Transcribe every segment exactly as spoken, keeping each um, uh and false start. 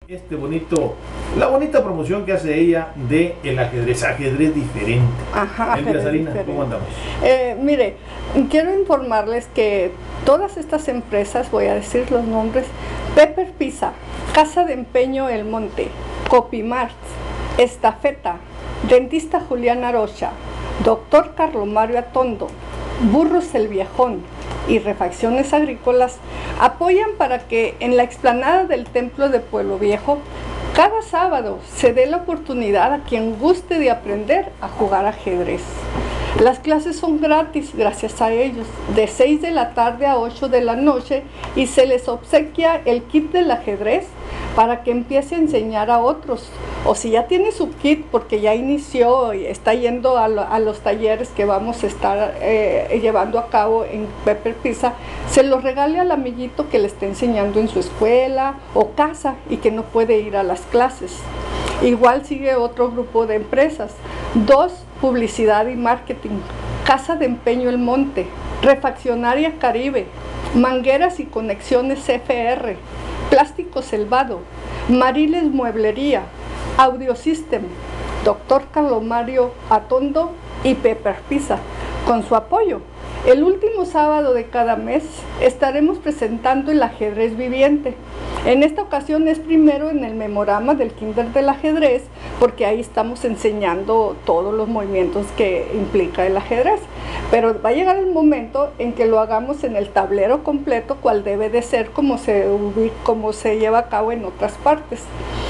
este bonito, la bonita promoción que hace ella de el ajedrez, ajedrez diferente. Ajá, Elvia Sarina, diferente. ¿cómo andamos? Eh, mire, quiero informarles que todas estas empresas, voy a decir los nombres: Pepper Pizza, Casa de Empeño El Monte, Copimart, Estafeta, Dentista Julián Arocha, Doctor Carlo Mario Atondo, Burros El Viejón y Refacciones Agrícolas apoyan para que en la explanada del Templo de Pueblo Viejo cada sábado se dé la oportunidad a quien guste de aprender a jugar ajedrez. Las clases son gratis gracias a ellos, de seis de la tarde a ocho de la noche, y se les obsequia el kit del ajedrez para que empiece a enseñar a otros. O si ya tiene su kit porque ya inició y está yendo a, lo, a los talleres que vamos a estar eh, llevando a cabo en Pepper Pizza, se los regale al amiguito que le está enseñando en su escuela o casa y que no puede ir a las clases. Igual sigue otro grupo de empresas: dos, Publicidad y Marketing, Casa de Empeño El Monte, Refaccionaria Caribe, Mangueras y Conexiones F R, Plástico Selvado, Mariles Mueblería, Audio System, Doctor Carlo Mario Atondo y Pepper Pizza. Con su apoyo, el último sábado de cada mes estaremos presentando el ajedrez viviente. En esta ocasión es primero en el memorama del Kinder del Ajedrez, porque ahí estamos enseñando todos los movimientos que implica el ajedrez. Pero va a llegar el momento en que lo hagamos en el tablero completo, cual debe de ser como se, como se lleva a cabo en otras partes.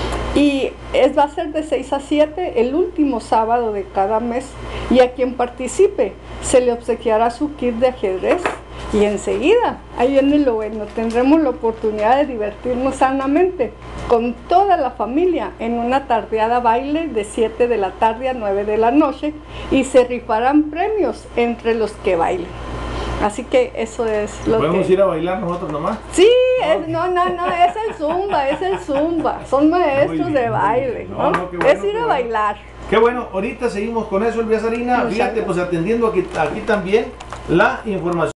Y es, va a ser de seis a siete el último sábado de cada mes, y a quien participe se le obsequiará su kit de ajedrez. Y enseguida, ahí viene lo bueno, tendremos la oportunidad de divertirnos sanamente con toda la familia en una tardeada baile de siete de la tarde a nueve de la noche, y se rifarán premios entre los que bailen. Así que eso es lo que... ¿Podemos ir a bailar nosotros nomás? Sí, es, no, no, no, es el zumba, es el zumba. Son maestros bien, de baile, ¿no? No, no, bueno, es ir a bailar. Qué bueno, ahorita seguimos con eso, Elvia Sarina. Fíjate, pues atendiendo aquí, aquí también la información.